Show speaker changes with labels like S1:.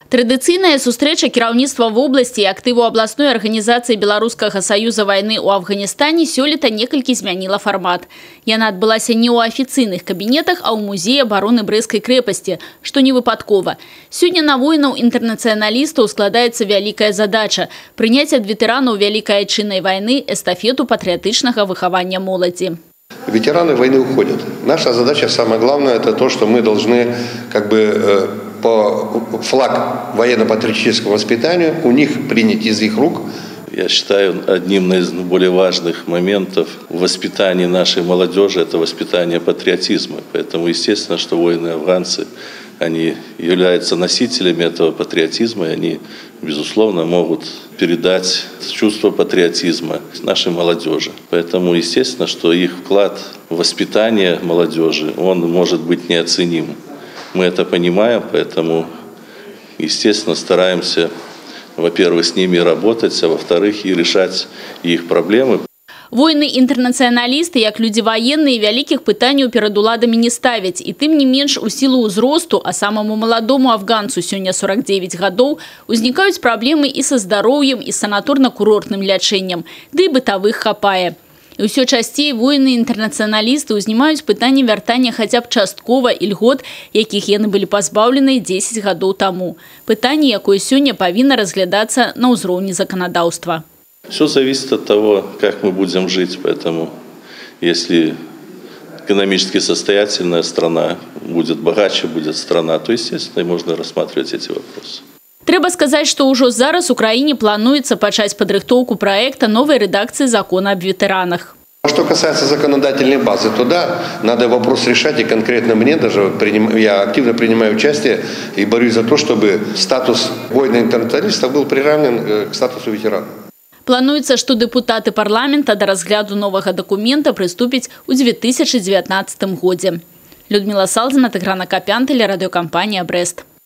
S1: Традыцыйная сустрэча кіраўніцтва вобласці і актыву абласной арганізацыі Беларускага саюза вайны ў Афганістане сёлета некалькі змяніла фармат. Яна адбылася не ў афіцыйных кабінетах, а ў музеі абароны Брэсцкай крэпасці, што не выпадкова. Сёння на воінаў-інтэрнацыяналістаў складаецца вялікая задача – прыняць ад ветэранаў Вялікай Айчыннай вайны эстафету патрыятычнага выхавання моладзі.
S2: Ветераны войны уходят. Наша задача, самое главное, это то, что мы должны по флаг военно-патриотического воспитания у них принять из их рук.
S3: Я считаю, одним из более важных моментов в воспитании нашей молодежи – это воспитание патриотизма. Поэтому, естественно, что воины-афганцы, они являются носителями этого патриотизма, и они, безусловно, могут передать чувство патриотизма нашей молодежи. Поэтому, естественно, что их вклад в воспитание молодежи, он может быть неоценим. Мы это понимаем, поэтому, естественно, стараемся, во-первых, с ними работать, а во-вторых, и решать их проблемы.
S1: Воіны-інтэрнацыяналісты, як людзі ваенныя, вялікіх пытанняў перад уладамі не ставяць. І тым не менш, у сілу ўзросту, а самому маладому афганцу сёння 49 гадоў, узнікаюць праблемы і са здароўем, і з санаторна-курортным лячэннем, ды і бытавых хапае. І ўсё часцей воіны-інтэрнацыяналісты ўзнімаюць пытанне вяртання хаця б часткова ільгот, якіх яны былі пазбаўлены 10 гадоў таму. Пытанне, якое сёння павінна разглядацца на ўзроўні заканадаўства.
S3: Все зависит от того, как мы будем жить. Поэтому, если экономически состоятельная страна будет богаче, будет страна, то, естественно, можно рассматривать эти вопросы.
S1: Трэба сказаць, што ўжо зараз у краіне плануецца пачаць падрыхтоўку праекта новай рэдакцыі закона об ветеранах.
S2: Что касается законодательной базы, то да, надо вопрос решать, и конкретно мне даже, я активно принимаю участие и борюсь за то, чтобы статус воина-интернационалиста был приравнен к статусу ветерана.
S1: Плануецца, што дэпутаты парламента да разгляду новага дакумента прыступяць у 2019 годзе. Людмила Салзина, Тыгран Акопян, телерадиокомпания «Брест».